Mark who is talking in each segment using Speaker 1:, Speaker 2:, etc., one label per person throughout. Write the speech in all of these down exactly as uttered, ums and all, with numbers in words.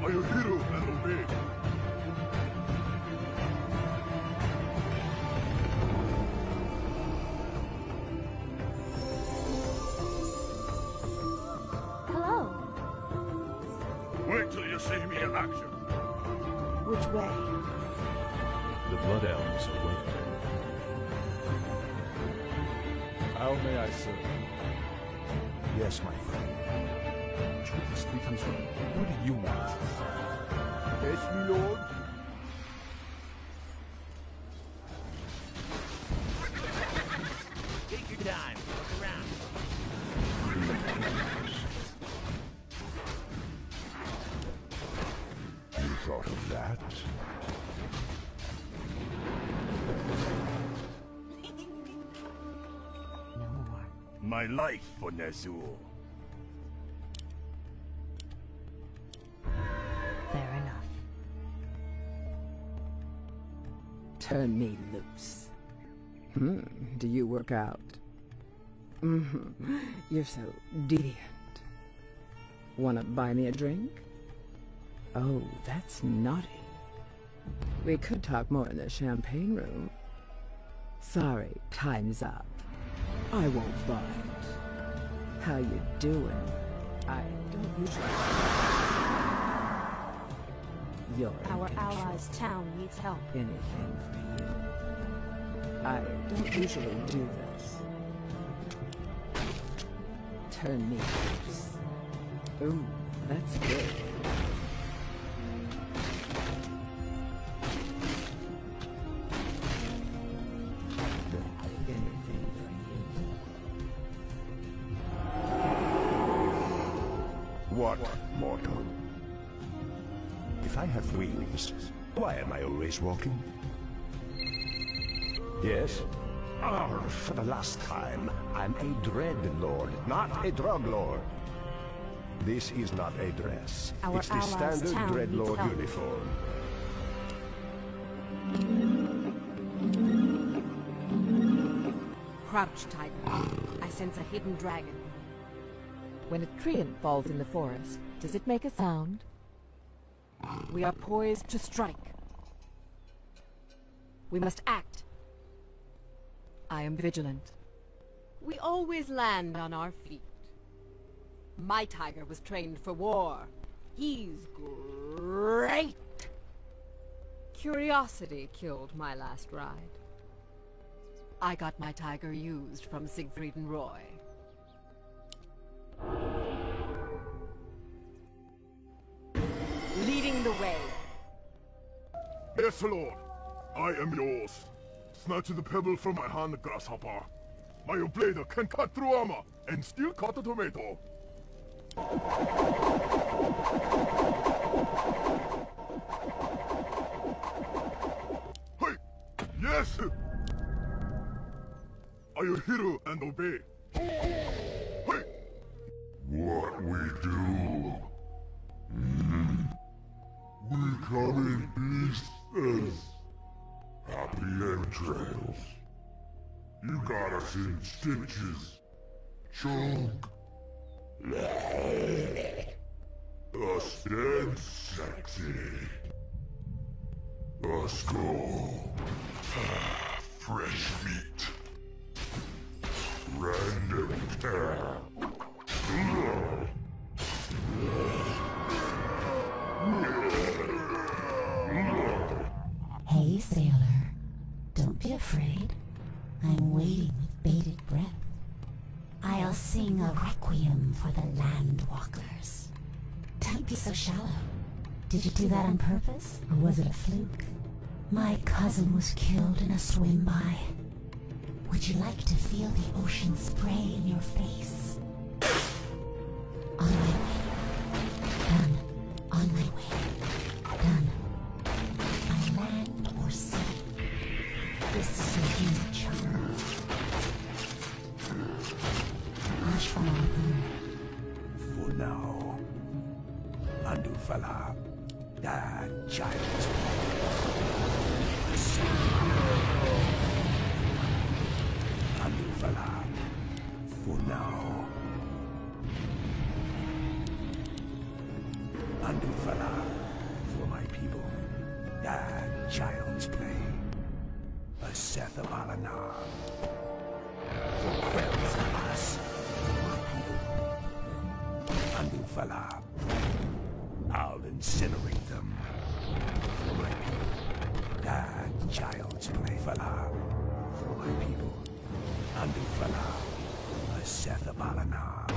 Speaker 1: Are you hero and obey?
Speaker 2: Hello.
Speaker 1: Wait till you see me in action.
Speaker 2: Which way?
Speaker 3: The Blood Elves are waiting. How may I serve?
Speaker 4: Yes, my friend. Truth is three times one. What do you want?
Speaker 1: Yes, my lord.
Speaker 5: Take your time. Look around.
Speaker 4: You thought of that?
Speaker 2: No more.
Speaker 1: My life for Nezul.
Speaker 2: Fair enough.
Speaker 6: Turn me loose. Hmm, do you work out? Mm-hmm. You're so deviant. Wanna buy me a drink? Oh, that's naughty. We could talk more in the champagne room. Sorry, time's up. I won't bite. How you doing? I don't usually... You're in
Speaker 2: Our
Speaker 6: control.
Speaker 2: allies' town needs help.
Speaker 6: Anything for you. I don't usually do this. Turn me loose. Ooh, that's good. Anything for you.
Speaker 4: What, mortal? If I have wings, why am I always walking? Yes? Arr, for the last time, I'm a dread lord, not a drug lord. This is not a dress.
Speaker 2: Our
Speaker 4: it's the
Speaker 2: allies'
Speaker 4: standard
Speaker 2: town
Speaker 4: dread
Speaker 2: needs
Speaker 4: lord
Speaker 2: help.
Speaker 4: uniform.
Speaker 7: Crouch, tiger. I sense a hidden dragon. When a treant falls in the forest, does it make a sound? We are poised to strike. We must act. I am vigilant. We always land on our feet. My tiger was trained for war. He's great! Curiosity killed my last ride. I got my tiger used from Siegfried and Roy. Leading the way.
Speaker 1: Yes, lord. I am yours. Snatch the pebble from my hand, grasshopper. My blade can cut through armor and still cut a tomato. Hey! Yes! Are you hero and obey? Hey! What we do? Mm. We come in peace as happy entrails. You got us in stitches. Chunk. Us dead sexy. Us go. Fresh meat. Random care.
Speaker 8: Hey, sailor. Don't be afraid. I'm waiting with bated breath. I'll sing a requiem for the landwalkers. Don't be so shallow. Did you do that on purpose, or was it a fluke? My cousin was killed in a swim-by. Would you like to feel the ocean spray in your face? On my way. Done. On my way. Done. By land or sea. This is a huge charm. Hush for
Speaker 4: For now. Andufala. Ah, child's Andufala. For now. Andufala. people. Ah, child's play. A Seth of Alanar. For quells of us, my people. Andufala. I'll incinerate them. For my people. Ah, child's play. Fala. For my people. Andufala. A Seth of Alanar.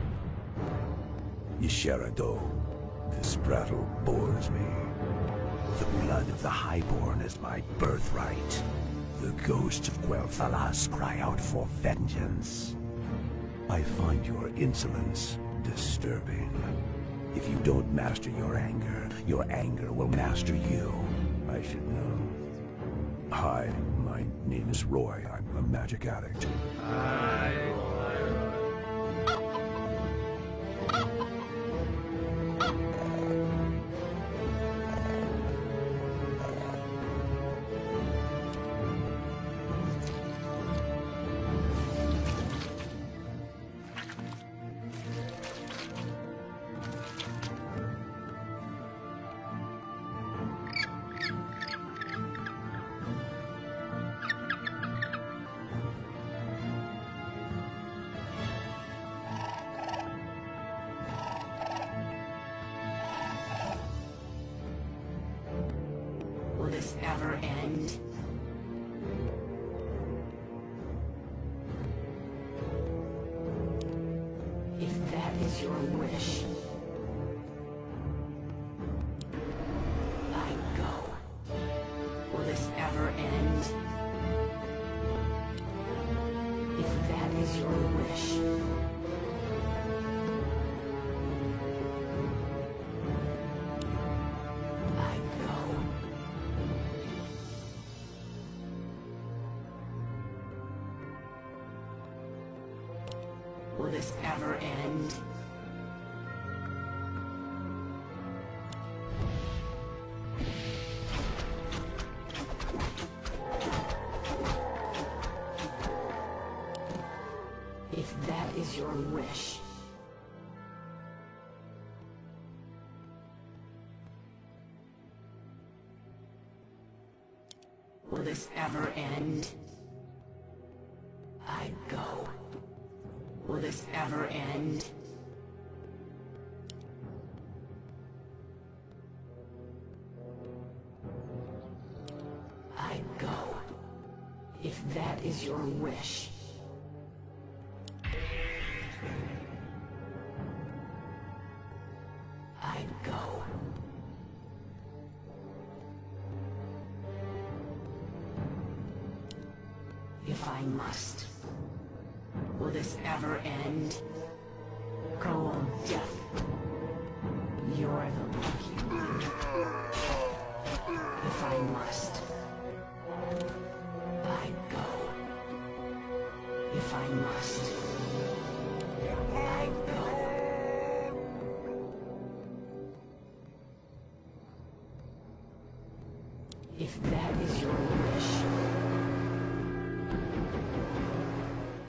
Speaker 4: Yisherado. This prattle bores me. The blood of the Highborn is my birthright. The ghosts of Quel'Thalas cry out for vengeance. I find your insolence disturbing. If you don't master your anger, your anger will master you. I should know. Hi, my name is Roy. I'm a magic addict.
Speaker 8: Will this ever end? If that is your wish, I go. Will this ever end? If that is your wish, I go. Will this ever end? If that is your wish, will this ever end? I go. Will this ever end? I go. If that is your wish. I go. If I must. Will this ever end? Go on, death. You're the lucky one. If I must. I go. If I must. I go. If that is your wish.